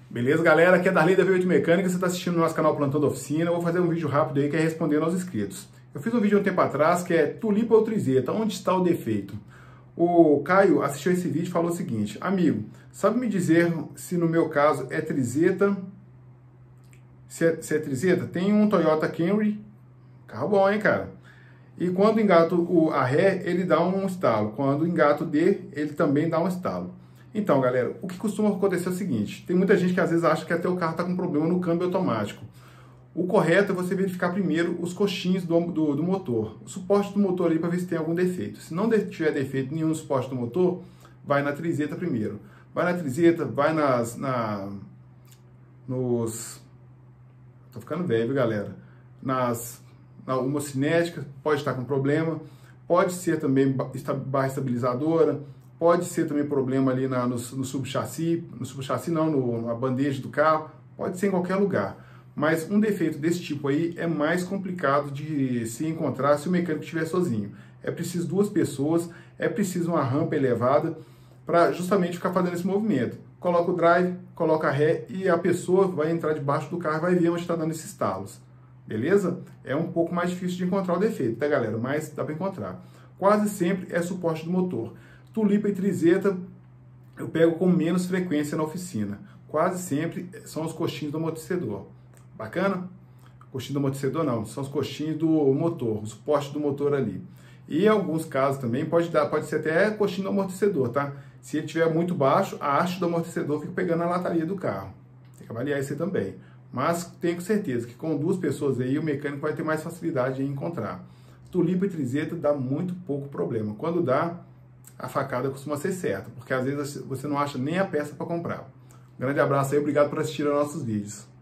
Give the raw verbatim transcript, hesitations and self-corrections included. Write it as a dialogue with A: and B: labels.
A: Beleza, galera? Aqui é Darley da V oito Mecânica, você está assistindo no nosso canal Plantão da Oficina. Eu vou fazer um vídeo rápido aí que é respondendo aos inscritos. Eu fiz um vídeo um tempo atrás que é tulipa ou trizeta, onde está o defeito? O Caio assistiu esse vídeo e falou o seguinte: amigo, sabe me dizer se no meu caso é trizeta? Se é, se é trizeta? Tem um Toyota Camry, carro bom, hein, cara? E quando engato o, a ré, ele dá um estalo. Quando engato o D, ele também dá um estalo. Então, galera, o que costuma acontecer é o seguinte: tem muita gente que às vezes acha que até o carro está com problema no câmbio automático. O correto é você verificar primeiro os coxins do, do, do motor, o suporte do motor ali, para ver se tem algum defeito. Se não tiver defeito nenhum no suporte do motor, vai na trizeta primeiro. Vai na trizeta, vai nas, na, nos... Tô ficando velho, viu, galera? Nas... Na homocinética, pode estar com problema. Pode ser também barra estabilizadora. Pode ser também problema ali na, no, no subchassi. No subchassi não, no, na bandeja do carro. Pode ser em qualquer lugar. Mas um defeito desse tipo aí é mais complicado de se encontrar se o mecânico estiver sozinho. É preciso duas pessoas, é preciso uma rampa elevada para justamente ficar fazendo esse movimento. Coloca o drive, coloca a ré e a pessoa vai entrar debaixo do carro e vai ver onde está dando esses estalos. Beleza? É um pouco mais difícil de encontrar o defeito, tá, galera? Mas dá para encontrar. Quase sempre é suporte do motor. Tulipa e trizeta eu pego com menos frequência na oficina. Quase sempre são os coxins do amortecedor. Bacana? Coxinho do amortecedor não, são os coxinhos do motor, o suporte do motor ali. E em alguns casos também pode, dar, pode ser até coxinho do amortecedor, tá? Se ele estiver muito baixo, a haste do amortecedor fica pegando a lataria do carro. Tem que avaliar isso aí também. Mas tenho certeza que com duas pessoas aí o mecânico vai ter mais facilidade em encontrar. Tulipa e trizeta dá muito pouco problema. Quando dá, a facada costuma ser certa, porque às vezes você não acha nem a peça para comprar. Um grande abraço aí, obrigado por assistir aos nossos vídeos.